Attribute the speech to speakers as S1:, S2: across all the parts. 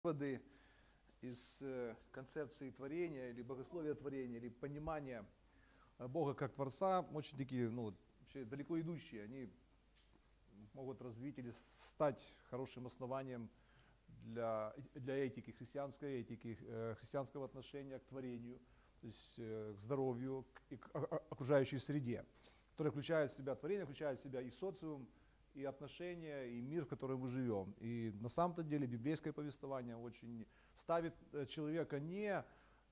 S1: выводы из концепции творения или богословия творения, или понимания Бога как Творца, очень такие, вообще далеко идущие. Они могут развить или стать хорошим основанием для этики, христианской этики, христианского отношения к творению, то есть к здоровью и к окружающей среде, которая включает в себя творение, включает в себя и социум, и отношения, и мир, в котором мы живем. И на самом-то деле библейское повествование очень ставит человека не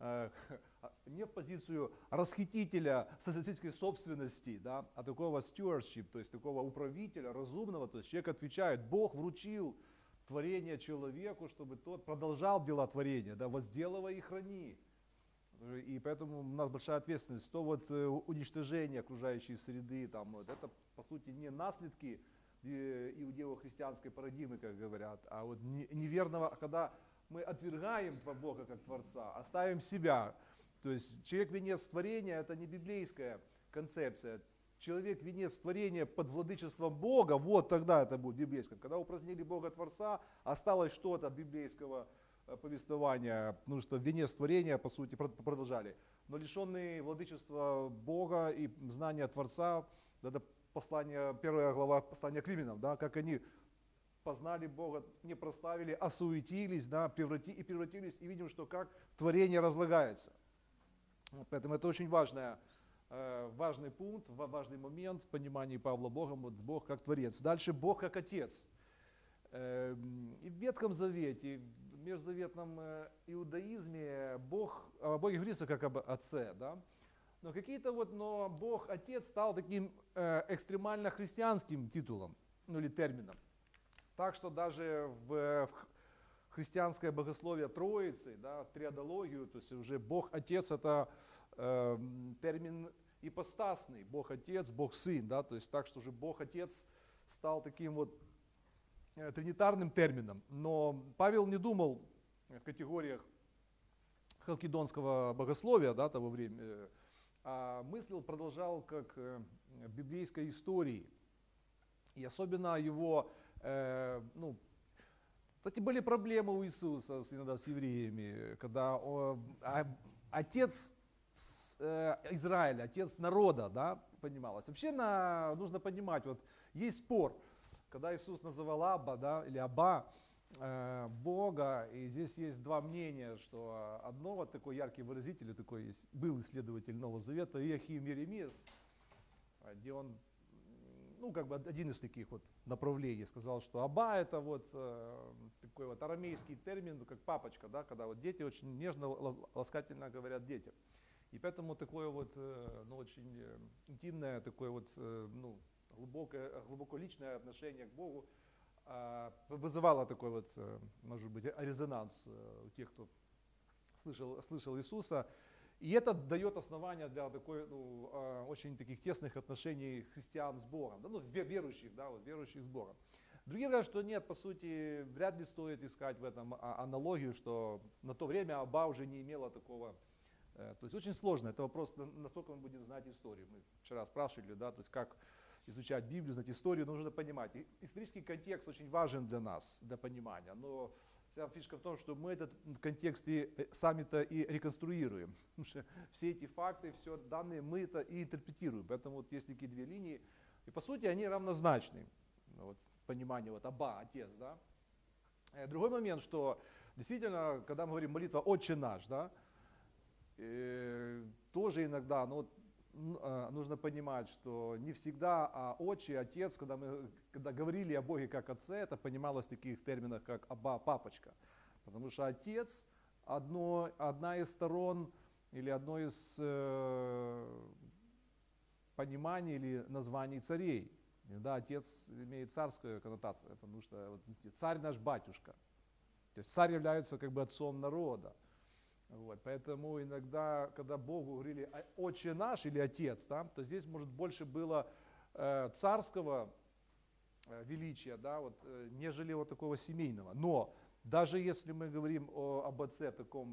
S1: в позицию расхитителя социалистической собственности, да, а такого stewardship, то есть такого управителя, разумного. То есть человек отвечает, Бог вручил творение человеку, чтобы тот продолжал дела творения, да, возделывай и храни. И поэтому у нас большая ответственность. То вот уничтожение окружающей среды, это по сути не наследки иудео-христианской парадигмы, как говорят, а вот неверного, когда мы отвергаем Бога как Творца, оставим себя. То есть человек-венец творения — это не библейская концепция. Человек-венец творения под владычеством Бога, вот тогда это будет библейское. Когда упразднили Бога Творца, осталось что-то от библейского повествования, потому что венец творения, по сути, продолжали. Но лишенные владычества Бога и знания Творца, это послание, 1 глава послания к Римлянам, да, как они познали Бога, не прославили, осуетились, да, превратились, и видим, что как творение разлагается. Поэтому это очень важный пункт, важный момент в понимании Павла Богом, вот Бог как Творец. Дальше Бог как Отец. И в Ветхом Завете, в межзаветном иудаизме о Боге говорится как об Отце, да? Но Бог Отец стал таким экстремально христианским титулом, или термином. Так что даже в христианское богословие Троицы, да, триадологию, то есть уже Бог Отец — это термин ипостасный, Бог Отец, Бог Сын, да, то есть так что уже Бог Отец стал таким вот тринитарным термином. Но Павел не думал в категориях халкидонского богословия, да, того времени, а мыслил, продолжал как библейской истории. И особенно его, кстати, были проблемы у Иисуса иногда с евреями, когда отец Израиля, отец народа, да, понималось. Вообще нужно понимать, вот есть спор, когда Иисус называл Абба, да, или Аба, Бога, и здесь есть два мнения, что одно вот такой яркий выразитель, такой есть, был исследователь Нового Завета, Иохим Еремиас, где он, один из таких вот направлений, сказал, что Аба — это вот такой вот арамейский термин, как папочка, да, когда вот дети очень нежно, ласкательно говорят детям. И поэтому такое вот, очень интимное, такое вот, глубоко личное отношение к Богу вызывало такой вот, может быть, резонанс у тех, кто слышал Иисуса. И это дает основание для такой, очень таких тесных отношений христиан с Богом, да, верующих, да, вот, верующих с Богом. Другие говорят, что нет, по сути, вряд ли стоит искать в этом аналогию, что на то время Аба уже не имела такого. То есть очень сложно, это вопрос, насколько мы будем знать историю. Мы вчера спрашивали, да, то есть как изучать Библию, знать историю, нужно понимать. Исторический контекст очень важен для нас, для понимания, но вся фишка в том, что мы этот контекст сами-то и реконструируем. Потому что все эти факты, все данные мы это и интерпретируем. Поэтому вот есть такие две линии, и по сути они равнозначны. Вот, в понимании вот Аба, Отец, да. Другой момент, что действительно, когда мы говорим молитва «Отче наш», да, тоже иногда, нужно понимать, что не всегда Отче, Отец, когда говорили о Боге как Отце, это понималось в таких терминах, как Аба, папочка. Потому что Отец — одна из сторон или одно из пониманий или названий царей. Да, Отец имеет царскую коннотацию, потому что царь наш батюшка. То есть царь является как бы отцом народа. Вот, поэтому иногда, когда Богу говорили «Отче наш» или «Отец», да, то здесь, может, больше было царского величия, да, вот, нежели вот такого семейного. Но даже если мы говорим об Отце в таком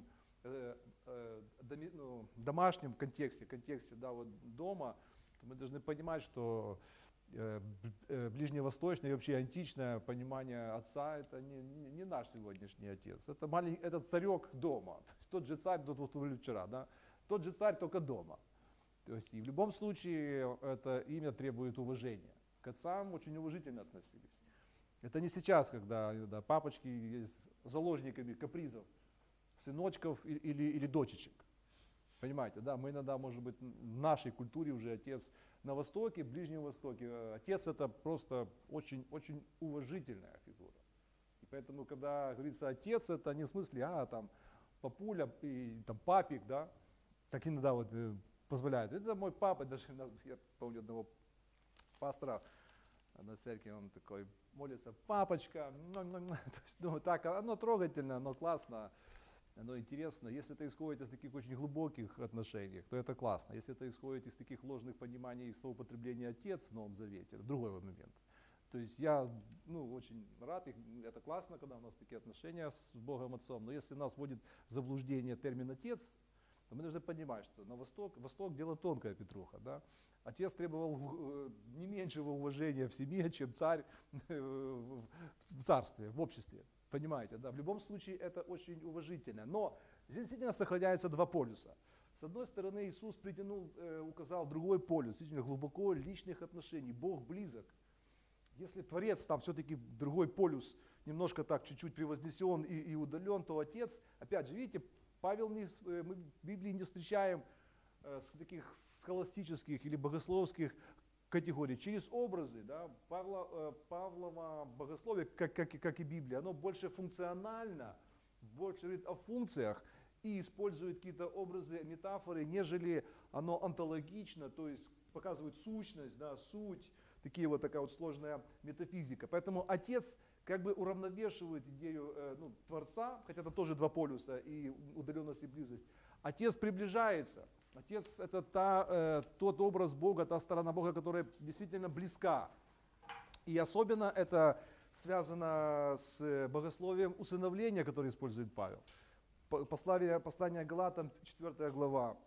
S1: домашнем контексте, да, вот дома, то мы должны понимать, что ближневосточное и вообще античное понимание отца, это не наш сегодняшний отец. Это, это царек дома. То есть тот же царь, тот вот вчера, да? Тот же царь, только дома. То есть и в любом случае это имя требует уважения. К отцам очень уважительно относились. Это не сейчас, когда папочки с заложниками капризов, сыночков или дочечек. Понимаете, да, мы иногда, может быть, в нашей культуре уже отец на Востоке, Ближнем Востоке, отец это просто очень уважительная фигура. И поэтому, когда говорится отец, это не в смысле, там, папуля и там папик, да, как иногда вот позволяют. Это мой папа, даже я помню одного пастора на церкви, он такой молится, папочка, ну, так, оно трогательно, оно классно. Оно интересно. Если это исходит из таких очень глубоких отношений, то это классно. Если это исходит из таких ложных пониманий словоупотребления «отец» в Новом Завете, это другой момент. То есть я очень рад, это классно, когда у нас такие отношения с Богом Отцом, но если нас вводит в заблуждение термин «отец», то мы должны понимать, что на Восток дело тонкое, Петруха. Да? Отец требовал не меньшего уважения в семье, чем царь в царстве, в обществе. Понимаете, да, в любом случае это очень уважительно. Но здесь действительно сохраняются два полюса. С одной стороны, Иисус указал другой полюс, действительно глубоко личных отношений. Бог близок. Если Творец там все-таки другой полюс, немножко так чуть-чуть превознесен и удален, то Отец, опять же, видите, мы в Библии не встречаем таких схоластических или богословских категорий, через образы, да, Павлова богословие, как и Библия, оно больше функционально, больше говорит о функциях и использует какие-то образы, метафоры, нежели оно онтологично, то есть показывает сущность, да, суть, такая вот сложная метафизика. Поэтому Отец как бы уравновешивает идею Творца, хотя это тоже два полюса, и удаленность, и близость. Отец приближается. Отец это тот образ Бога, та сторона Бога, которая действительно близка. И особенно это связано с богословием усыновления, которое использует Павел. Послание Галатам, 4 глава.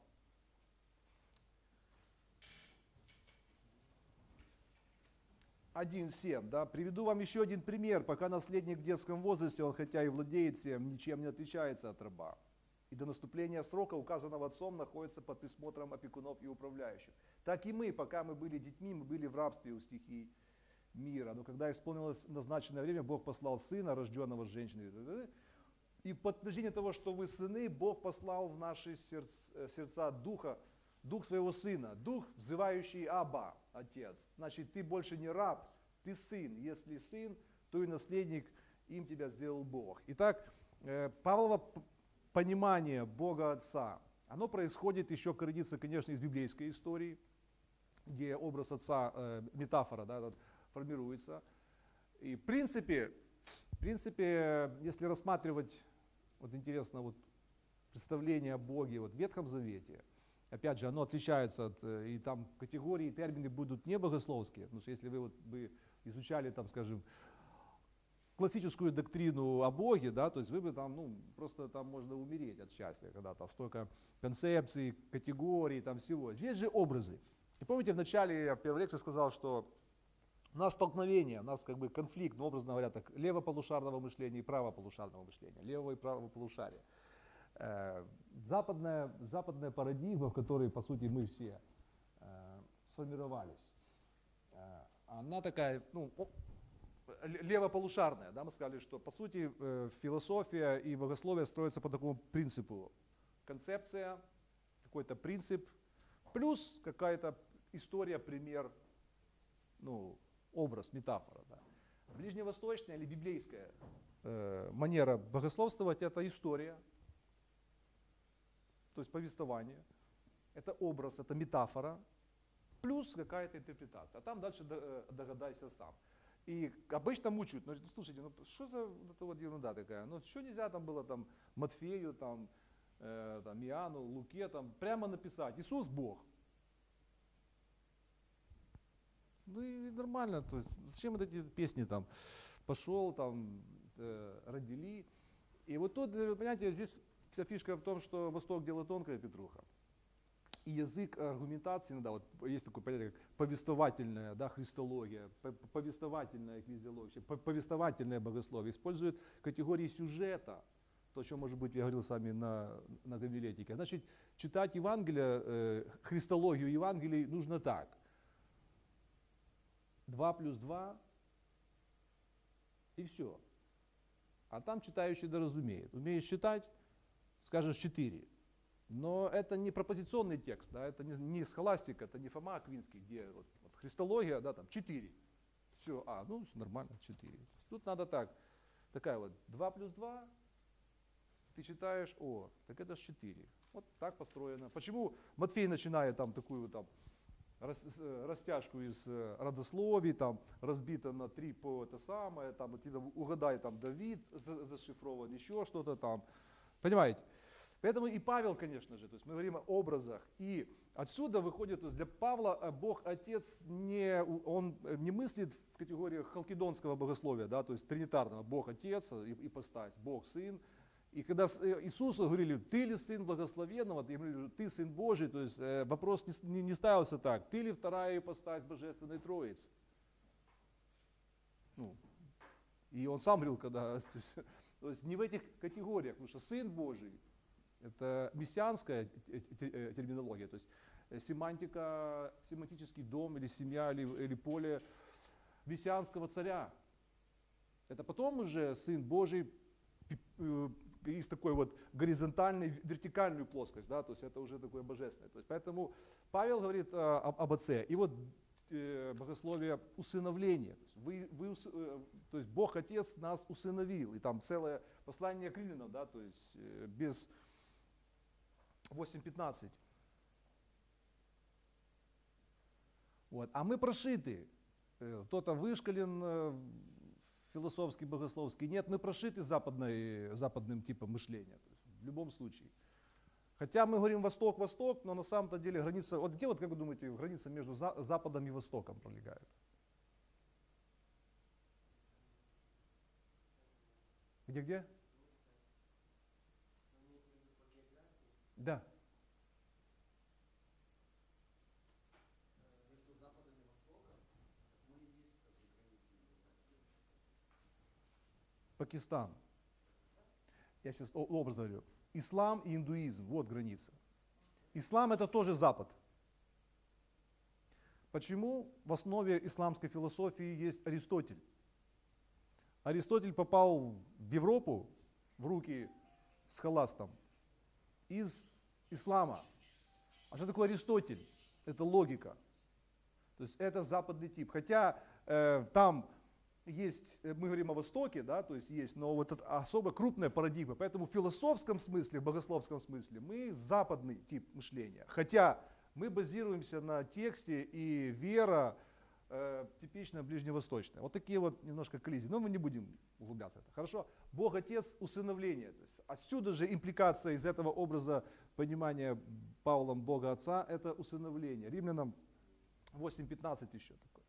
S1: 1:7. Да? Приведу вам еще один пример. Пока наследник в детском возрасте, он хотя и владеет всем, ничем не отличается от раба. И до наступления срока, указанного отцом, находится под присмотром опекунов и управляющих. Так и мы, пока мы были детьми, мы были в рабстве у стихий мира. Но когда исполнилось назначенное время, Бог послал Сына, рожденного женщины. И в подтверждение того, что вы сыны, Бог послал в наши сердца Дух своего Сына, Дух, взывающий Абба, Отец. Значит, ты больше не раб, ты сын. Если сын, то и наследник, им тебя сделал Бог. Итак, Павлово понимание Бога Отца, оно происходит, еще коренится, конечно, из библейской истории, где образ Отца, метафора, да, формируется. И в принципе, если рассматривать, вот интересно, вот представление о Боге вот в Ветхом Завете, опять же, оно отличается от, и там категории, термины будут не богословские, потому что если вы изучали, там, скажем, классическую доктрину о Боге, да, то есть вы бы там, просто там можно умереть от счастья, когда там столько концепций, категорий, там всего. Здесь же образы. И помните, в начале я в первой лекции сказал, что у нас столкновение, у нас как бы конфликт, образно говоря, так, левополушарного мышления и правополушарного мышления, левого и правого полушария. Западная парадигма, в которой, по сути, мы все сформировались, она такая, левополушарная, да, мы сказали, что по сути философия и богословие строятся по такому принципу. Концепция, какой-то принцип, плюс какая-то история, пример, образ, метафора. Да. Ближневосточная или библейская манера богословствовать – это история, то есть повествование, это образ, это метафора, плюс какая-то интерпретация. А там дальше догадайся сам. И обычно мучают, слушайте, что за вот ерунда такая, что нельзя там было там Матфею, там Иоанну, Луке, там прямо написать, Иисус Бог. И нормально, то есть зачем вот эти песни там, пошел, там, родили. И вот тут, понимаете, здесь вся фишка в том, что Восток дело тонкое, Петруха. и язык аргументации, иногда вот есть такое понятие, как повествовательная, да, христология, повествовательная экклезиология, повествовательное богословие, использует категории сюжета, то, о чем, может быть, я говорил с вами на гомилетике. Значит, читать Евангелие, христологию Евангелий нужно так. 2 плюс 2 и все. А там читающий доразумеет. Умеешь читать, скажешь 4. Но это не пропозиционный текст, да, это не схоластика, это не Фома Аквинский, где вот христология, да, там 4. Все, ну нормально, 4. Тут надо так, такая вот 2 плюс 2, ты читаешь, так это ж 4. Вот так построено. Почему Матфей начинает там такую там растяжку из родословий, там разбито на 3 по это самое, там угадай, там Давид зашифрован, еще что-то там. Понимаете? Поэтому и Павел, конечно же, то есть мы говорим о образах, и отсюда выходит, то есть для Павла Бог Отец он не мыслит в категориях халкидонского богословия, да, то есть тринитарного, Бог Отец, ипостась, Бог Сын. И когда Иисусу говорили, ты ли Сын Благословенного, ты Сын Божий, то есть вопрос не ставился так, ты ли вторая ипостась Божественной Троицы. И он сам говорил, когда, то есть не в этих категориях, потому что Сын Божий, это мессианская терминология, то есть семантика, семантический дом или семья или поле мессианского царя. Это потом уже Сын Божий из такой вот горизонтальной, вертикальную плоскость, да, то есть это уже такое божественное. То есть поэтому Павел говорит об Отце. И вот богословие усыновления. То есть Бог Отец нас усыновил. И там целое послание к римлянам, да, то есть без 8:15. Вот. А мы прошиты. Кто-то вышкален философский, богословский. Нет, мы прошиты западным типом мышления. То есть в любом случае. Хотя мы говорим Восток, но на самом-то деле граница, вот где, вот как вы думаете, граница между Западом и Востоком пролегает? Где? Да. Пакистан. Я сейчас образно говорю. Ислам и индуизм, вот граница. Ислам это тоже Запад. Почему в основе исламской философии есть Аристотель? Аристотель попал в Европу в руки схоластам из ислама. А что такое Аристотель? Это логика. То есть это западный тип. Хотя там есть, мы говорим о Востоке, да, то есть есть, но вот это особо крупная парадигма. Поэтому в философском смысле, в богословском смысле мы западный тип мышления. Хотя мы базируемся на тексте, и вера типично ближневосточная. Вот такие вот немножко коллизии. Но мы не будем углубляться в это. Хорошо? Бог Отец усыновление. То есть отсюда же импликация из этого образа понимания Павлом Бога Отца, это усыновление. Римлянам 8:15 еще такое.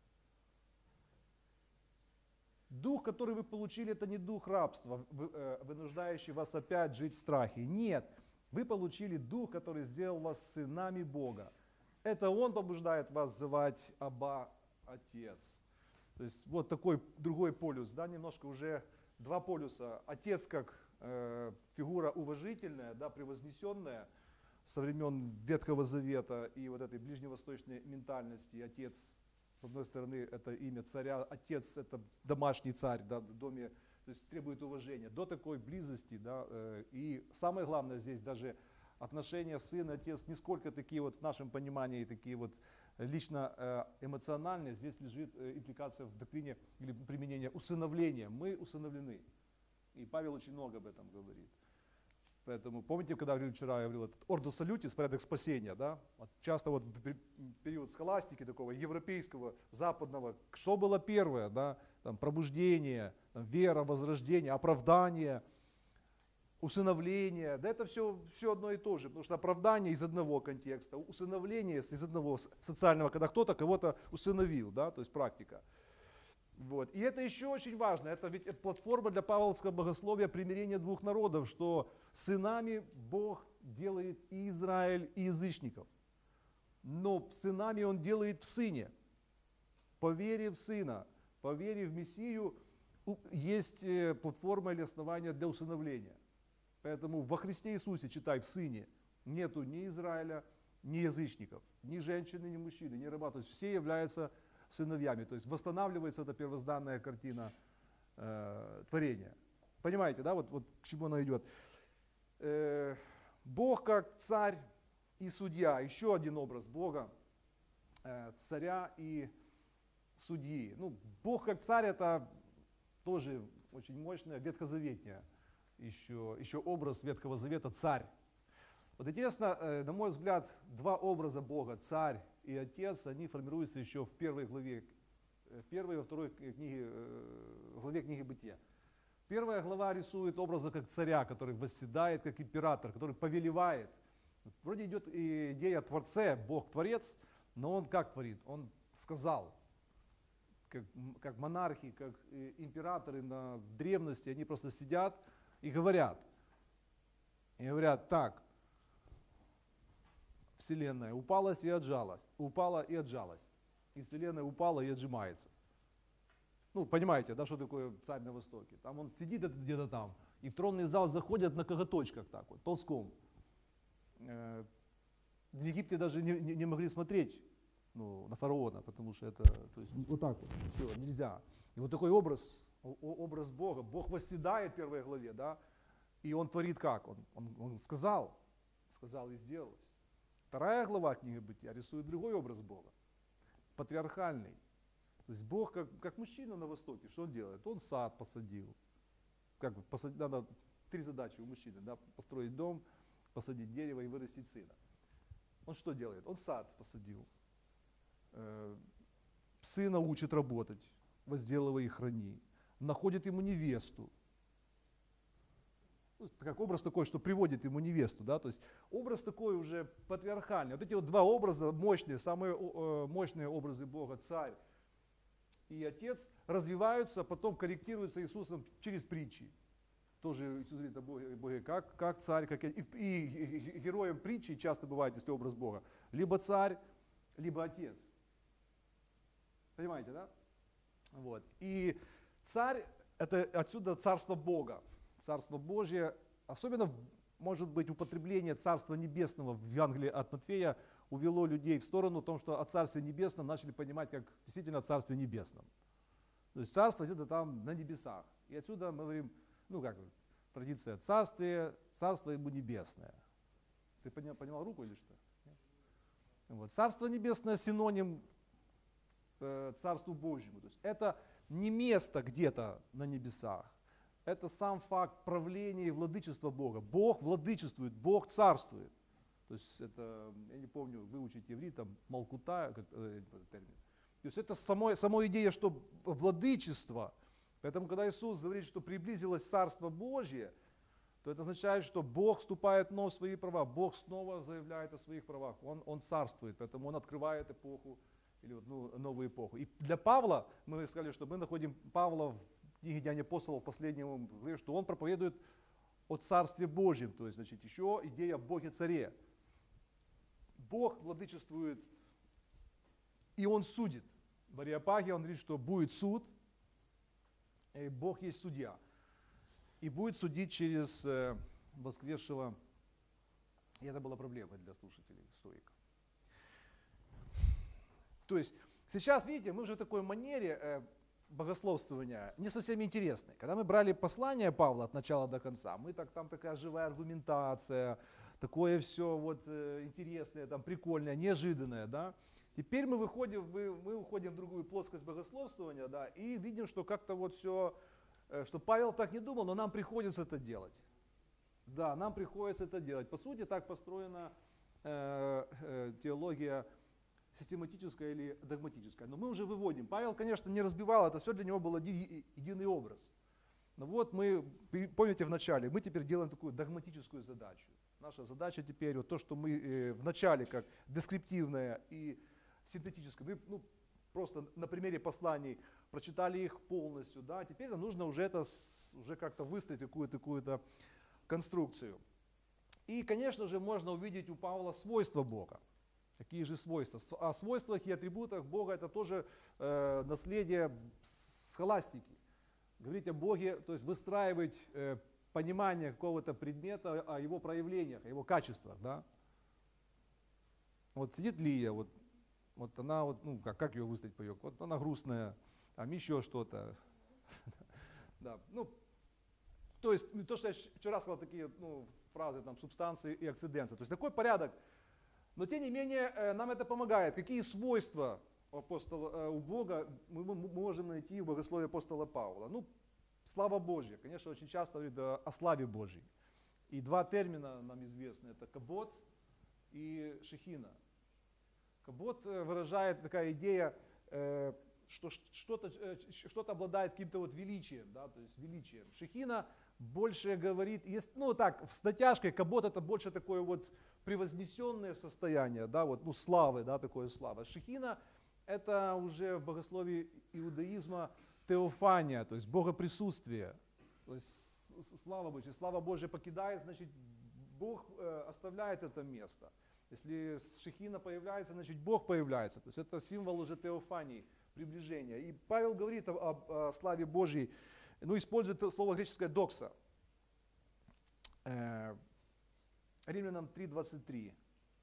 S1: Дух, который вы получили, это не дух рабства, вынуждающий вас опять жить в страхе. Нет, вы получили дух, который сделал вас сынами Бога. Это Он побуждает вас звать Абба, Отец. То есть вот такой другой полюс, да, немножко уже два полюса. Отец как фигура уважительная, да, превознесенная со времен Ветхого Завета и вот этой ближневосточной ментальности. Отец, с одной стороны, это имя царя, отец это домашний царь, да, в доме, то есть требует уважения. До такой близости, да, и самое главное здесь даже отношения сын и отец не сколько такие вот в нашем понимании, такие вот лично эмоциональные. Здесь лежит импликация в доктрине или применение усыновления. Мы усыновлены. И Павел очень много об этом говорит. Поэтому, помните, когда вчера я говорил, этот ордо салютис, порядок спасения, да? Вот часто вот в период схоластики такого европейского, западного, что было первое, да? Там пробуждение, там, вера, возрождение, оправдание, усыновление, да это все одно и то же, потому что оправдание из одного контекста, усыновление из одного социального, когда кто-то кого-то усыновил, да, то есть практика. Вот. И это еще очень важно, это ведь платформа для павловского богословия примирения двух народов, что сынами Бог делает и Израиль, и язычников. но сынами Он делает в Сыне. По вере в Сына, по вере в Мессию есть платформа или основание для усыновления. Поэтому во Христе Иисусе, читай, в Сыне, нету ни Израиля, ни язычников, ни женщины, ни мужчины, ни раба. То есть все являются сыновьями. То есть восстанавливается эта первозданная картина творения. Понимаете, да, вот к чему она идет. Бог как царь и судья. Еще один образ Бога, царя и судьи. Ну, Бог как царь — это тоже очень мощное ветхозаветное еще образ Ветхого Завета — царь. Вот интересно, на мой взгляд, два образа Бога, царь и отец, они формируются еще в первой главе, первой и во второй главе книги Бытия. Первая глава рисует образа как царя, который восседает как император, который повелевает. Вроде идет идея о Творце, Бог Творец, но Он как творит? Он сказал, как монархи, как императоры в древности, они просто сидят и говорят. И говорят: так, Вселенная упала и отжалась. И Вселенная упала и отжимается. Ну, понимаете, да, что такое царь на Востоке? Там он сидит где-то там, и в тронный зал заходят на коготочках так вот, ползком. В Египте даже не могли смотреть на фараона, потому что это, то есть, вот так вот, все, нельзя. И вот такой образ Бога. Бог восседает в первой главе, да, и Он творит как? Он сказал и сделалось. Вторая глава книги Бытия рисует другой образ Бога, патриархальный. То есть Бог как мужчина на Востоке, что Он делает? Он сад посадил. Надо три задачи у мужчины, да, построить дом, посадить дерево и вырастить сына. Он что делает? Он сад посадил. Сына учит работать, возделывай и храни. Находит ему невесту. Как образ такой, что приводит ему невесту, да, то есть образ такой уже патриархальный. Вот эти вот два образа мощные, самые мощные образы Бога, царь и отец, развиваются, потом корректируются Иисусом через притчи. Тоже Иисус говорит о Боге как царь, как и героем притчи часто бывает, если образ Бога, либо царь, либо отец. Понимаете, да? Вот. И царь — это отсюда царство Бога. Царство Божье, особенно, может быть, употребление Царства Небесного в Евангелии от Матфея увело людей в сторону о том, что о Царстве Небесном начали понимать как действительно о Царстве Небесном. То есть царство где-то там на небесах. И отсюда мы говорим, традиция царство ему небесное. Ты поднял руку или что? Вот. Царство Небесное синоним Царству Божьему. То есть это не место где-то на небесах. Это сам факт правления и владычества Бога. Бог владычествует, Бог царствует. То есть это, я не помню, выучить иврит, там, малкута, как термин. То есть это само идея, что владычество. Поэтому, когда Иисус говорит, что приблизилось Царство Божье, то это означает, что Бог вступает вновь в свои права, Бог снова заявляет о своих правах, Он царствует, поэтому Он открывает эпоху, или новую эпоху. И для Павла, мы сказали, что мы находим Павла в книге Деяний апостолов, последнем, что он проповедует о Царстве Божьем, то есть, значит, еще идея о Боге-царе. Бог владычествует, и Он судит. В Ариапаге он говорит, что будет суд, и Бог есть судья. И будет судить через воскресшего, и это была проблема для слушателей, стоиков. То есть, сейчас, видите, мы уже в такой манере богословствования не совсем интересной. Когда мы брали послание Павла от начала до конца, там такая живая аргументация, такое все вот интересное, там, прикольное, неожиданное, да. Теперь мы уходим в другую плоскость богословствования, да, и видим, что как-то вот все, что Павел так не думал, но нам приходится это делать. Да, нам приходится это делать. По сути, так построена теология систематическая или догматическая. Но мы уже выводим. Павел, конечно, не разбивал это, все для него был единый образ. Но вот мы, помните в начале, мы теперь делаем такую догматическую задачу. Наша задача теперь, вот то, что мы в начале как дескриптивная и синтетическая, мы просто на примере посланий прочитали их полностью, да, теперь нам нужно уже как-то выстроить какую-то конструкцию. И, конечно же, можно увидеть у Павла свойства Бога. Какие же свойства? О свойствах и атрибутах Бога это тоже наследие схоластики. Говорить о Боге, то есть выстраивать понимание какого-то предмета, о его проявлениях, о его качествах. Да? Вот сидит Лия, вот она, ну как ее выставить по ее? Вот она грустная, там еще что-то. Да, ну, то есть то, что я вчера сказал, такие фразы, там, субстанции и акциденции. То есть такой порядок. Но тем не менее нам это помогает. Какие свойства у Бога мы можем найти в богословии апостола Павла? Ну, слава Божья. Конечно, очень часто говорит о славе Божьей. И два термина нам известны. Это кабод и шехина. Кабод выражает такая идея, что что-то обладает каким-то вот величием, да, то есть величием. Шехина больше говорит, ну так, с натяжкой, кабод это больше такое вот превознесенное состояние, да, вот, ну славы, да, такое слава. Шехина это уже в богословии иудаизма теофания, то есть богоприсутствие, то есть слава Божья покидает, значит Бог оставляет это место. Если шехина появляется, значит Бог появляется, то есть это символ уже теофании, приближения. И Павел говорит о славе Божьей, ну, использует слово греческое докса. Римлянам 3:23.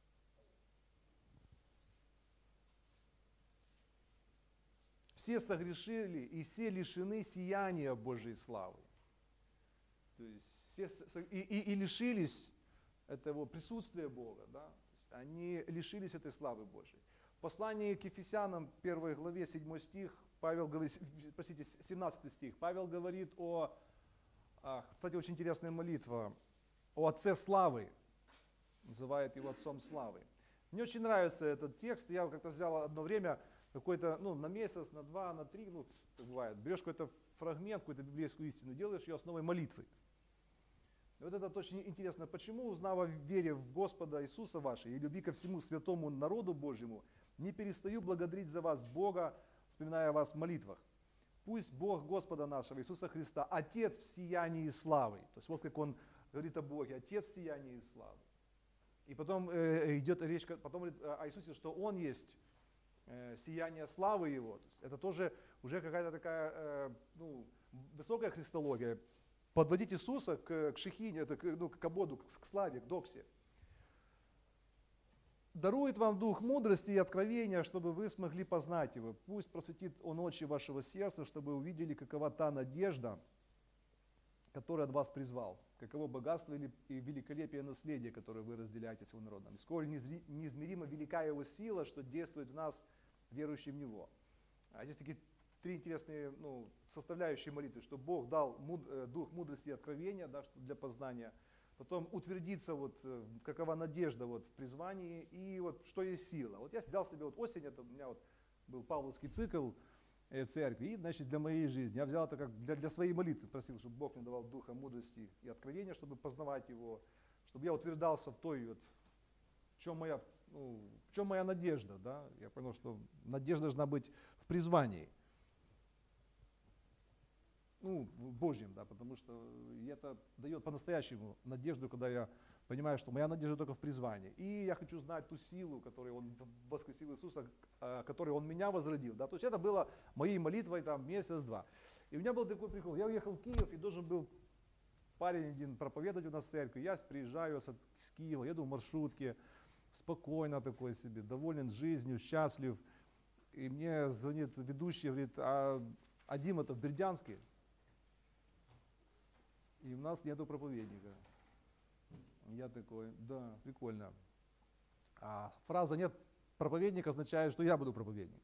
S1: Все согрешили и все лишены сияния Божьей славы. То есть все и лишились этого присутствия Бога, да? Они лишились этой славы Божьей. В послании к Ефесянам 1 главе 7 стих, Павел говорит, 17 стих, Павел говорит кстати, очень интересная молитва, о Отце славы, называет его Отцом славы. Мне очень нравится этот текст, я как-то взял одно время, какой-то, ну, на месяц, на 2, на 3, ну, так бывает, берешь какой-то фрагмент, какую-то библейскую истину, делаешь ее основой молитвы. И вот это очень интересно, почему, узнав о вере в Господа Иисуса вашей и любви ко всему святому народу Божьему, не перестаю благодарить за вас Бога, вспоминая о вас в молитвах. Пусть Бог Господа нашего Иисуса Христа, Отец в сиянии славы. То есть вот как он говорит о Боге, Отец в сиянии славы. И потом идет речь потом говорит о Иисусе, что Он есть сияние славы Его. То есть это тоже уже какая-то такая высокая христология. Подводить Иисуса к шехине, к кабоду, к славе, к доксе. Дарует вам дух мудрости и откровения, чтобы вы смогли познать Его. Пусть просветит Он очи вашего сердца, чтобы вы увидели, какова та надежда, которая от вас призвал, каково богатство и великолепие наследия, которое вы разделяете с Его народом. И сколь неизмеримо велика Его сила, что действует в нас, верующим в Него. А здесь такие три интересные составляющие молитвы, что Бог дал дух мудрости и откровения, да, для познания. Потом утвердиться, какова надежда в призвании и что есть сила. Вот я взял себе осень, это у меня был павловский цикл церкви, и значит для моей жизни. Я взял это как для своей молитвы, просил, чтобы Бог мне давал духа мудрости и откровения, чтобы познавать Его, чтобы я утверждался в той, в чем моя надежда. Да? Я понял, что надежда должна быть в призвании. В Божьем, да, потому что это дает по-настоящему надежду, когда я понимаю, что моя надежда только в призвании. И я хочу знать ту силу, которую Он воскресил Иисуса, которой Он меня возродил. Да. То есть это было моей молитвой месяц-два. И у меня был такой прикол. Я уехал в Киев и должен был парень один проповедовать у нас в церкви. Я приезжаю с Киева, еду в маршрутке, спокойно такой себе, доволен жизнью, счастлив. И мне звонит ведущий, говорит, а Дима-то в Бердянске. И у нас нету проповедника. Я такой, да, прикольно. А фраза «нет проповедника» означает, что я буду проповедник.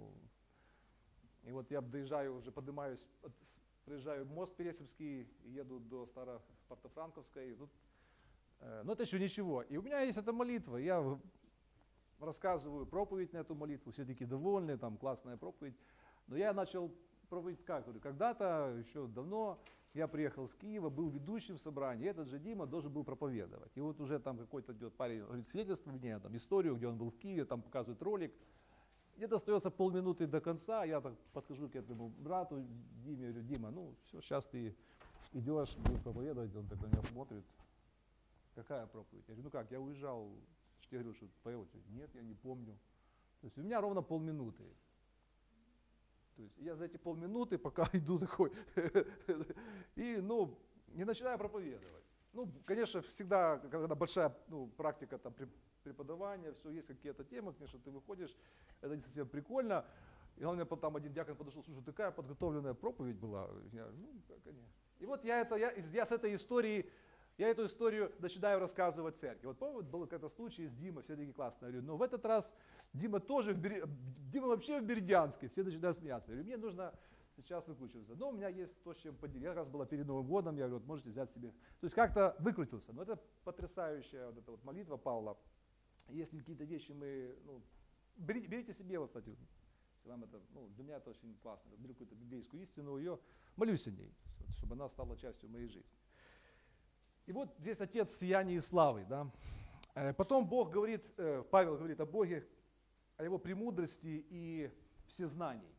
S1: И вот я доезжаю, уже поднимаюсь, приезжаю в мост Пересипский, еду до Старо-Портофранковской. Но это еще ничего. И у меня есть эта молитва. Я рассказываю проповедь на эту молитву. Все такие довольны, там классная проповедь. Но я начал проповедь как? Говорю, когда-то, еще давно, я приехал с Киева, был ведущим в собрании, и этот же Дима должен был проповедовать. И вот уже там какой-то идет парень, говорит, свидетельство мне, там историю, где он был в Киеве, там показывает ролик. Где-то остается полминуты до конца, я так подхожу к этому брату Диме, говорю, Дима, все, сейчас ты идешь, будешь проповедовать, он так на меня смотрит. Какая проповедь? Я говорю, я уезжал Что я говорил, что твоя очередь. Нет, я не помню. То есть у меня ровно полминуты. То есть я за эти полминуты, пока иду такой, и, не начинаю проповедовать. Конечно, всегда, когда большая практика там, преподавания, все, есть какие-то темы, конечно, ты выходишь, это не совсем прикольно. И он мне потом один диакон подошел, слушай, такая подготовленная проповедь была. Я, конечно. И вот я с этой историей, я эту историю начинаю рассказывать в церкви. Вот помню, был какой-то случай с Димой, все такие классные. Я говорю, но в этот раз Дима вообще в Бердянске, все начинают смеяться. Я говорю, мне нужно сейчас выкручиваться. Но у меня есть то, с чем поделиться. Я как раз была перед Новым годом, я говорю, вот можете взять себе. То есть как-то выкрутился. Но это потрясающая вот эта вот молитва Павла. Если какие-то вещи берите себе, вот, кстати, если вам это, для меня это очень классно. Беру какую-то библейскую истину, ее молюсь о ней, чтобы она стала частью моей жизни. И вот здесь Отец сияния и славы, да. Потом Бог говорит, Павел говорит о Боге, о Его премудрости и всезнании.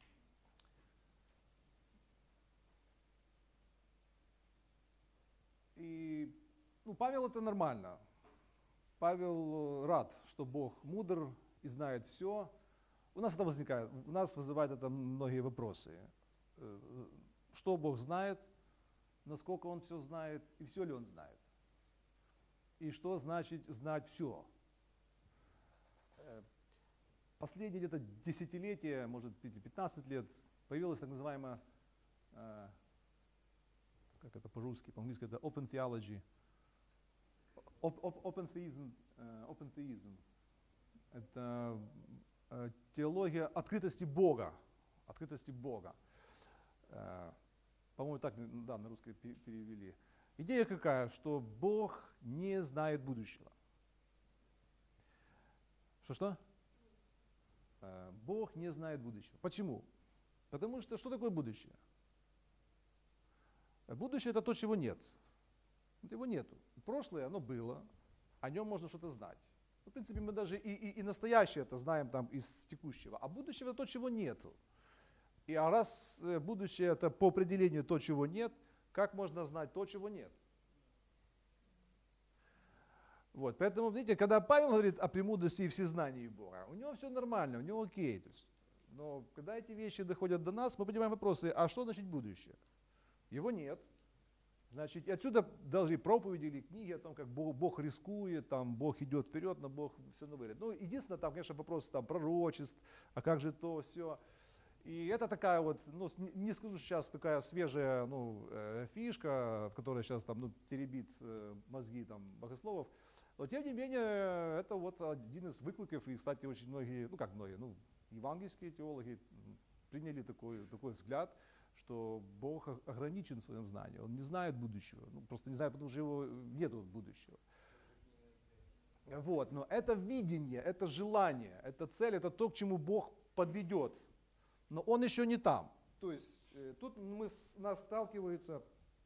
S1: И, Павел это нормально. Павел рад, что Бог мудр и знает все. У нас вызывает это многие вопросы. Что Бог знает, насколько Он все знает и все ли Он знает. И что значит знать все. Последние где-то десятилетия, может быть 15 лет, появилась так называемая, как это по-русски, по-английски это open theology, open theism. Это теология открытости Бога. По-моему, так на русский перевели. Идея какая, что Бог не знает будущего. Что? Бог не знает будущего. Почему? Потому что такое будущее? Будущее это то, чего нет. Его нету. Прошлое, оно было, о нем можно что-то знать. В принципе, мы даже и настоящее это знаем там из текущего. А будущего это то, чего нету. А раз будущее это по определению то, чего нет, как можно знать то, чего нет? Вот, поэтому, видите, когда Павел говорит о премудрости и всезнании Бога, у него все нормально, у него окей. То есть, но когда эти вещи доходят до нас, мы понимаем вопросы, а что значит будущее? Его нет. Значит, и отсюда должны проповеди или книги о том, как Бог рискует, там, Бог идет вперед, но Бог все равно говорит. Единственное, там, конечно, вопросы там, пророчеств, а как же то, все. И это такая вот, не скажу сейчас, такая свежая фишка, которая сейчас там, теребит мозги там, богословов. Но тем не менее, это вот один из выкликов, и, кстати, очень многие, евангельские теологи приняли такой взгляд, что Бог ограничен в своем знании, Он не знает будущего, просто не знает, потому что его нет будущего. Вот, но это видение, это желание, это цель, это то, к чему Бог подведет, но Он еще не там. То есть тут нас сталкиваются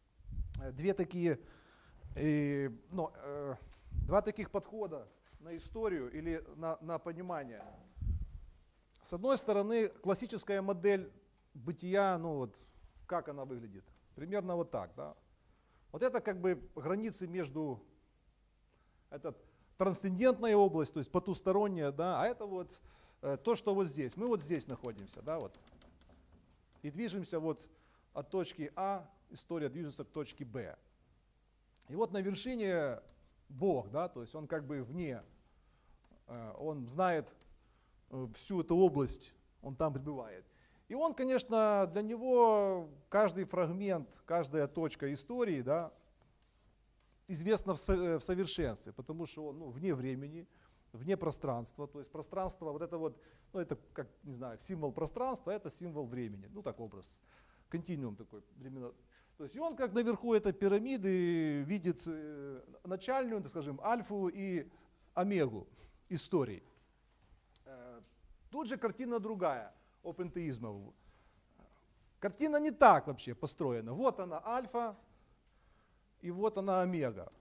S1: два таких подхода на историю или на понимание. С одной стороны, классическая модель бытия, как она выглядит? Примерно вот так, да. Вот это как бы границы между, это трансцендентная область, то есть потусторонняя, да, а это вот то, что вот здесь. Мы вот здесь находимся, да, вот. И движемся вот от точки А, история движется к точке Б. И вот на вершине Бог, да, то есть Он как бы вне, Он знает всю эту область, Он там пребывает. И Он, конечно, для Него каждый фрагмент, каждая точка истории, да, известна в совершенстве, потому что Он вне времени, вне пространства, то есть пространство, вот это вот, это как, не знаю, символ пространства, это символ времени, так образ, континуум такой временной. То есть и Он как наверху этой пирамиды видит начальную, так скажем, альфу и омегу истории. Тут же картина другая, опентеизма. Картина не так вообще построена. Вот она альфа, и вот она омега.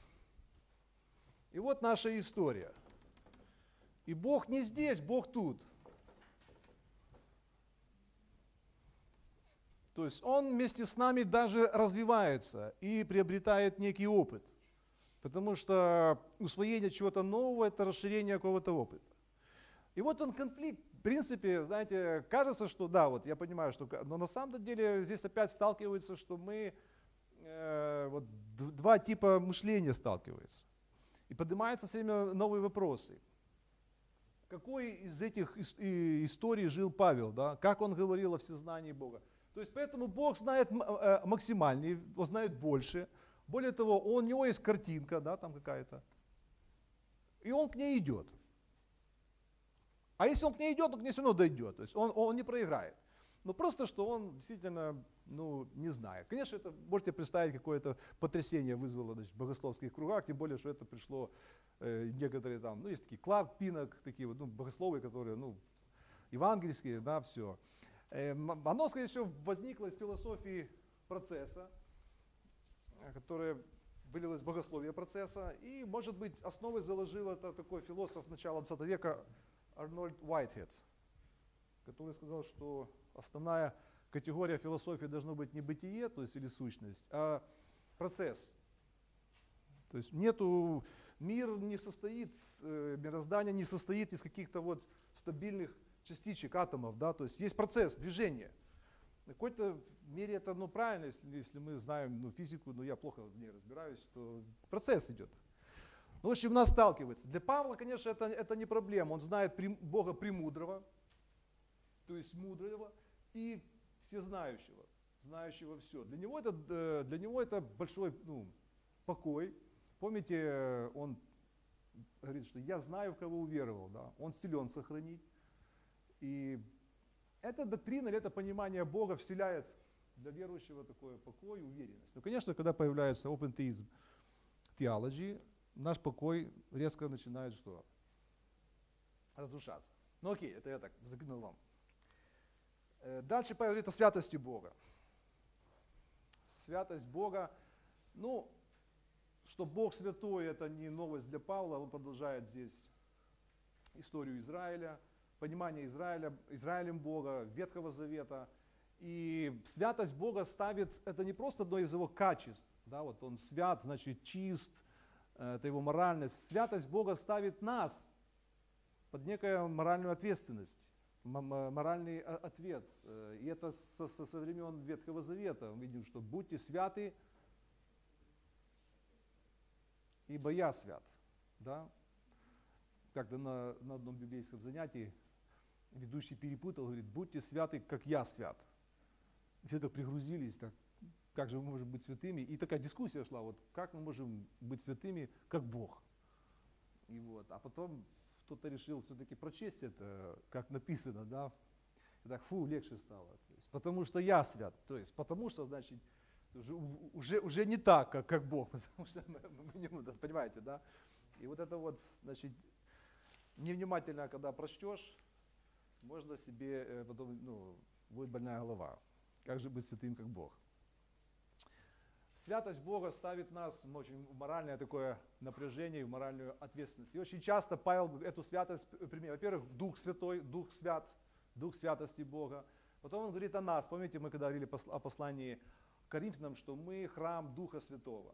S1: И вот наша история. И Бог не здесь, Бог тут. То есть Он вместе с нами даже развивается и приобретает некий опыт. Потому что усвоение чего-то нового – это расширение какого-то опыта. И вот он конфликт. В принципе, знаете, кажется, что да, вот я понимаю, что, но на самом деле здесь опять сталкивается, что мы, вот два типа мышления сталкиваются. И поднимаются все время новые вопросы. Какой из этих историй жил Павел, да? Как он говорил о всезнании Бога? То есть поэтому Бог знает максимальнее, он знает больше. Более того, у него есть картинка, да, там какая-то, и он к ней идет. А если он к ней идет, он к ней все равно дойдет, то есть он не проиграет. Но просто, что он действительно не знает. Конечно, это можете представить, какое-то потрясение вызвало, значит, в богословских кругах, тем более, что это пришло некоторые там, есть такие Кларк, Пинок, такие вот, богословы, которые, евангельские, да, все. Оно, скорее всего, возникло из философии процесса, которая вылилась в богословие процесса, и, может быть, основой заложил это такой философ начала 20 века Арнольд Уайтхед, который сказал, что основная категория философии должно быть не бытие, то есть или сущность, а процесс. То есть мир не состоит, мироздание не состоит из каких-то вот стабильных частичек, атомов, да, то есть процесс, движение. В какой-то мере это правильно, если мы знаем физику, но я плохо в ней разбираюсь, то процесс идет. В общем, нас сталкивается. Для Павла, конечно, это не проблема. Он знает Бога премудрого, то есть мудрого и всезнающего, знающего все. Для него это большой покой. Помните, он говорит, что я знаю, в кого уверовал. Да? Он силен сохранить. И эта доктрина или это понимание Бога вселяет для верующего такой покой и уверенность. Но, конечно, когда появляется open theism theology, наш покой резко начинает что? Разрушаться. Ну окей, это я так загнул вам. Дальше Павел говорит о святости Бога. Святость Бога, что Бог святой, это не новость для Павла, он продолжает здесь историю Израиля, понимание Израилем Бога, Ветхого Завета. И святость Бога ставит, это не просто одно из его качеств, да, вот он свят, значит чист, это его моральность. Святость Бога ставит нас под некую моральную ответственность, моральный ответ. И это со времен Ветхого Завета. Мы видим, что будьте святы, ибо я свят. Да? Как-то на одном библейском занятии ведущий перепутал, говорит, будьте святы, как я свят. Все так пригрузились, так, как же мы можем быть святыми? И такая дискуссия шла, вот как мы можем быть святыми, как Бог. И вот, а потом кто-то решил все-таки прочесть это, как написано, да, и так, легче стало. То есть, потому что я свят, то есть, потому что, значит, уже не так, как Бог, потому что понимаете, да? И вот это вот, значит, невнимательно, когда прочтешь, можно себе потом, будет больная голова. Как же быть святым, как Бог? Святость Бога ставит нас в очень моральное такое напряжение, в моральную ответственность. И очень часто Павел эту святость применяет. Во-первых, Дух Святой, Дух Свят, Дух святости Бога. Потом он говорит о нас. Помните, мы когда говорили о послании Коринфянам, что мы храм Духа Святого.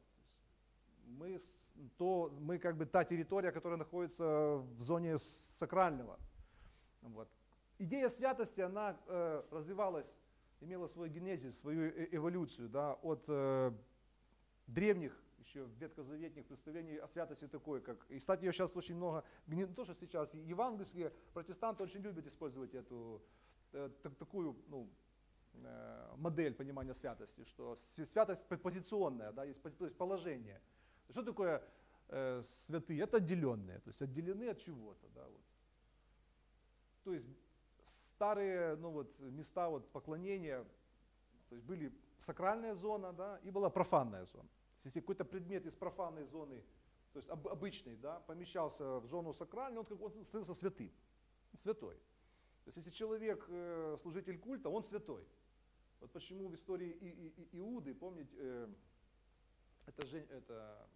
S1: Мы как бы та территория, которая находится в зоне сакрального. Вот. Идея святости, она развивалась, имела свой генезис, свою эволюцию, да, от древних, еще ветхозаветных представлений о святости такой, как, и, кстати, ее сейчас очень много, не то, что сейчас, евангельские протестанты очень любят использовать эту такую модель понимания святости, что святость позиционная, да, есть положение. Что такое святые? Это отделенные, то есть отделены от чего-то, да, вот. То есть старые места поклонения, то есть были сакральная зона, да, и была профанная зона. Если какой-то предмет из профанной зоны, то есть обычный, да, помещался в зону сакральную, он становился святым, святой. То есть если человек служитель культа, он святой. Вот почему в истории Иуды, помните, это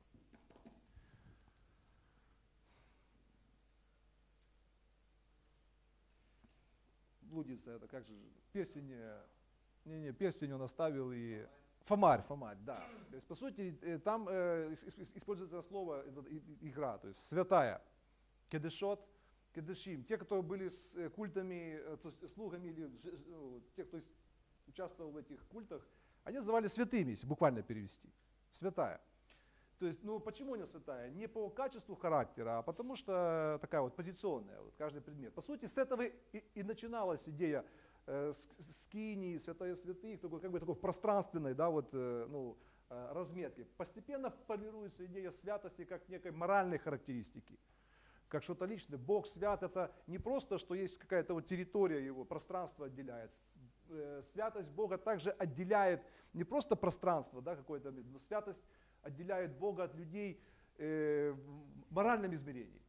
S1: блудница, это как же, перстень он оставил, и Фомарь, да. То есть, по сути, там используется слово игра, то есть святая. Кедешот, кедешим. Те, кто были с культами, слугами, или те, кто участвовал в этих культах, они называли святыми, если буквально перевести. Святая. То есть, почему она святая? Не по качеству характера, а потому что такая вот позиционная, вот каждый предмет. По сути, с этого и начиналась идея скинии, святая святых, такой пространственной, да, вот, разметки. Постепенно формируется идея святости как некой моральной характеристики, как что-то личное. Бог свят — это не просто, что есть какая-то вот территория его, пространство отделяет. Святость Бога также отделяет не просто пространство, да, какое-то, но святость отделяет Бога от людей в моральном измерении.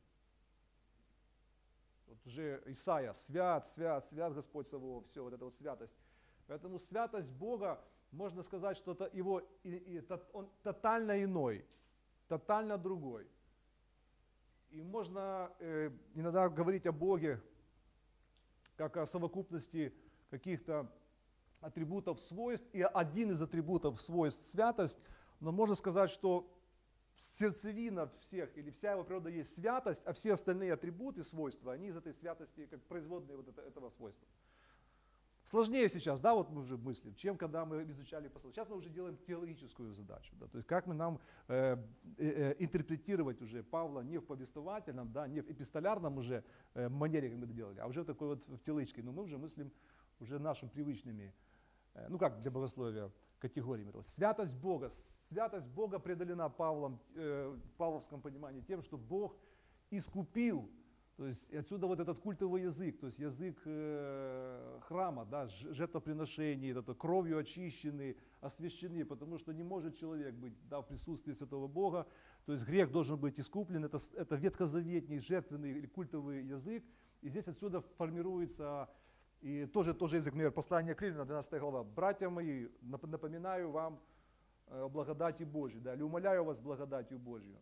S1: Вот уже Исаия: свят, свят, свят Господь Саваоф, все, вот эта вот святость. Поэтому святость Бога, можно сказать, что он тотально иной, тотально другой. И можно иногда говорить о Боге как о совокупности каких-то атрибутов, свойств, и один из атрибутов свойств святость, но можно сказать, что сердцевина всех, или вся его природа есть святость, а все остальные атрибуты, свойства, они из этой святости как производные вот этого свойства. Сложнее сейчас, да, вот мы уже мыслим, чем когда мы изучали послание. Сейчас мы уже делаем теологическую задачу, да, то есть как мы нам интерпретировать уже Павла не в повествовательном, да, не в эпистолярном уже манере, как мы это делали, а уже в такой вот в теологической, но мы уже мыслим уже нашими привычными, как для богословия, категориями. Святость Бога преодолена Павлом в павловском понимании тем, что Бог искупил. То есть отсюда вот этот культовый язык, то есть язык храма, да, жертвоприношений, это кровью очищены, освящены, потому что не может человек быть, да, в присутствии святого Бога. То есть грех должен быть искуплен, это ветхозаветний, жертвенный или культовый язык. И здесь отсюда формируется и тоже язык, например, послание к Римлянам, 12 глава. «Братья мои, напоминаю вам о благодати Божьей, да, или умоляю вас благодатью Божью.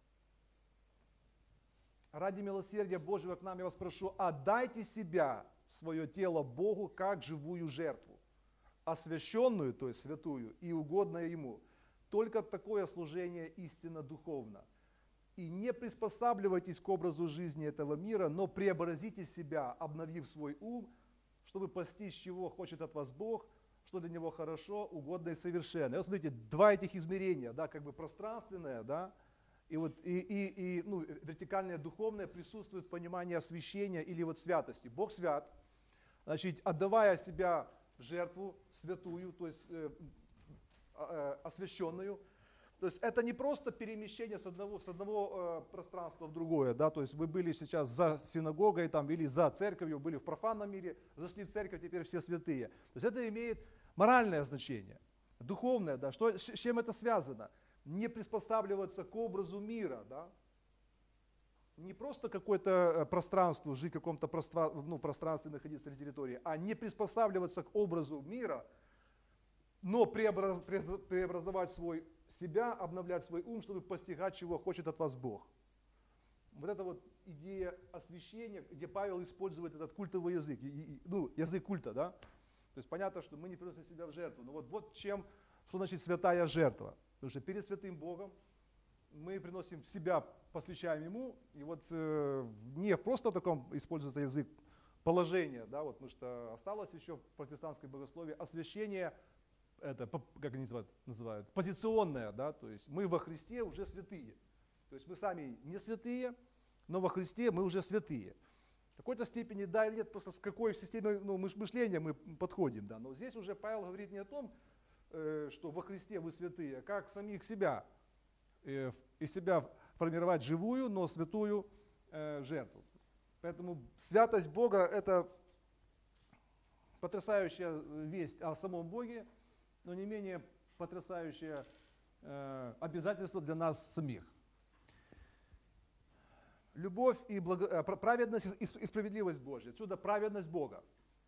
S1: Ради милосердия Божьего к нам я вас прошу, отдайте себя, свое тело Богу, как живую жертву, освященную, то есть святую, и угодное Ему. Только такое служение истинно духовно. И не приспосабливайтесь к образу жизни этого мира, но преобразите себя, обновив свой ум, чтобы постичь, чего хочет от вас Бог, что для Него хорошо, угодно и совершенно». И вот смотрите, два этих измерения, да, как бы пространственное, да, и вертикальное духовное присутствует в понимании освящения или вот святости. Бог свят, значит, отдавая себя в жертву святую, то есть освященную. То есть это не просто перемещение с одного пространства в другое, да, то есть вы были сейчас за синагогой там, или за церковью, были в профанном мире, зашли в церковь, теперь все святые. То есть это имеет моральное значение, духовное, да, с чем это связано? Не приспосабливаться к образу мира, да? Не просто какое-то пространство, жить в каком-то пространстве, находиться на территории, а не приспосабливаться к образу мира, но преобразовать себя, обновлять свой ум, чтобы постигать, чего хочет от вас Бог. Вот эта вот идея освящения, где Павел использует этот культовый язык, язык культа, да? То есть понятно, что мы не приносим себя в жертву, но вот что значит святая жертва. Потому что перед святым Богом мы приносим себя, посвящаем Ему, и вот не просто в таком используется язык положения, да, вот, потому что осталось еще в протестантском богословии освящение, это, как они называют, позиционное, да, то есть мы во Христе уже святые. То есть мы сами не святые, но во Христе мы уже святые. В какой-то степени да или нет, просто с какой системой мышления мы подходим, да, но здесь уже Павел говорит не о том, что во Христе вы святые, как самих себя, из себя формировать живую, но святую жертву. Поэтому святость Бога – это потрясающая весть о самом Боге, но не менее потрясающее обязательство для нас самих. Любовь и праведность и справедливость Божья. Отсюда праведность Бога.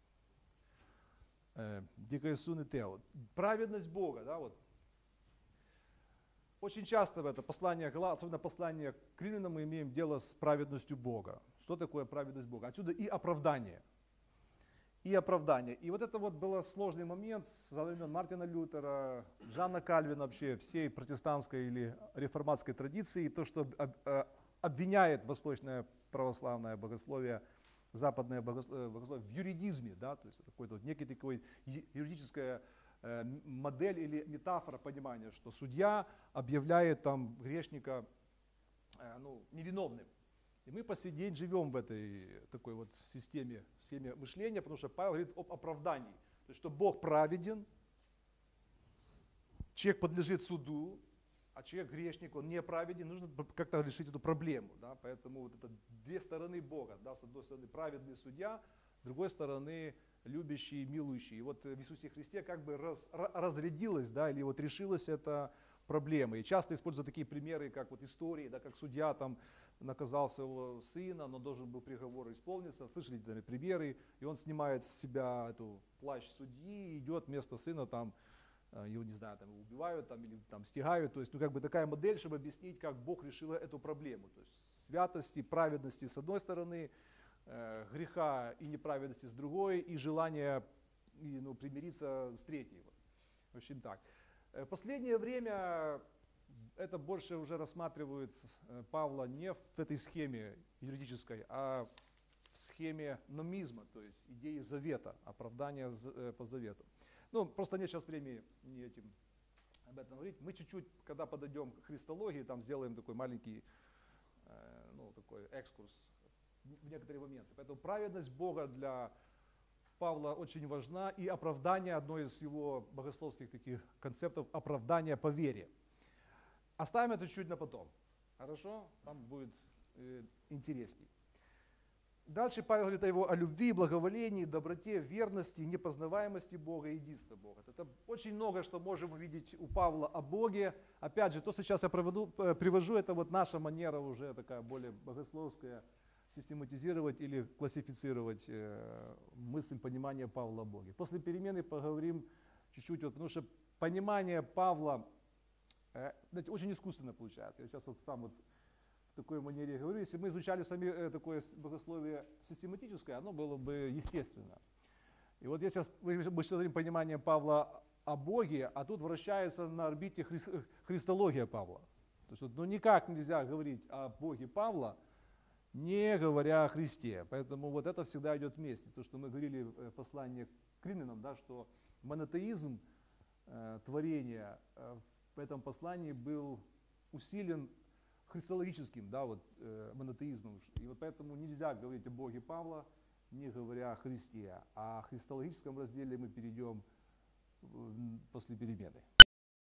S1: Дикаесун и Тео. Праведность Бога, да, вот. Очень часто в это послание, особенно послание к Римлянам, мы имеем дело с праведностью Бога. Что такое праведность Бога? Отсюда и оправдание. и оправдание. И вот это вот был сложный момент со времен Мартина Лютера, Жанна Кальвина, вообще всей протестантской или реформатской традиции, то, что обвиняет восточное православное богословие, западное богословие в юридизме, да, то есть какой-то вот некий такой юридическая модель или метафора понимания, что судья объявляет там грешника невиновным. И мы по сей день живем в этой такой вот системе мышления, потому что Павел говорит об оправдании. То есть, что Бог праведен, человек подлежит суду, а человек грешник, он неправеден, нужно как-то решить эту проблему. Да? Поэтому вот это две стороны Бога. Да? С одной стороны праведный судья, с другой стороны любящий, милующий. И вот в Иисусе Христе как бы разрядилась, да, или вот решилась эта проблема. И часто используют такие примеры, как вот истории, да, как судья там наказал своего сына, но должен был приговор исполниться. Слышали, наверное, примеры, и он снимает с себя эту плащ судьи и идет вместо сына, там, его, не знаю, там, его убивают там, или там, стягают. То есть, как бы такая модель, чтобы объяснить, как Бог решил эту проблему. То есть святости, праведности с одной стороны, греха и неправедности с другой, и желание примириться с третьей. В общем так. В последнее время это больше уже рассматривают Павла не в этой схеме юридической, а в схеме номизма, то есть идеи завета, оправдания по завету. Ну, просто нет сейчас времени об этом говорить. Мы чуть-чуть, когда подойдем к христологии, там сделаем такой маленький такой экскурс в некоторые моменты. Поэтому праведность Бога для Павла очень важна, и оправдание, одно из его богословских таких концептов, оправдание по вере. Оставим это чуть на потом. Хорошо? Там будет интересней. Дальше Павел говорит о любви, благоволении, доброте, верности, непознаваемости Бога и единстве Бога. Это очень много, что можем увидеть у Павла о Боге. Опять же, то, что сейчас я привожу, это вот наша манера уже такая более богословская, систематизировать или классифицировать мысль, понимание Павла о Боге. После перемены поговорим чуть-чуть, потому что понимание Павла, знаете, очень искусственно получается. Я сейчас вот сам вот в такой манере говорю. Если мы изучали сами такое богословие систематическое, оно было бы естественно. И вот я сейчас, мы сейчас говорим понимание Павла о Боге, а тут вращается на орбите христология Павла. То есть, никак нельзя говорить о Боге Павла, не говоря о Христе. Поэтому вот это всегда идет вместе. То, что мы говорили в послании к римлянам, да, что монотеизм творения в этом послании был усилен христологическим, да, вот, монотеизмом. И вот поэтому нельзя говорить о Боге Павла, не говоря о Христе. А о христологическом разделе мы перейдем после перемены.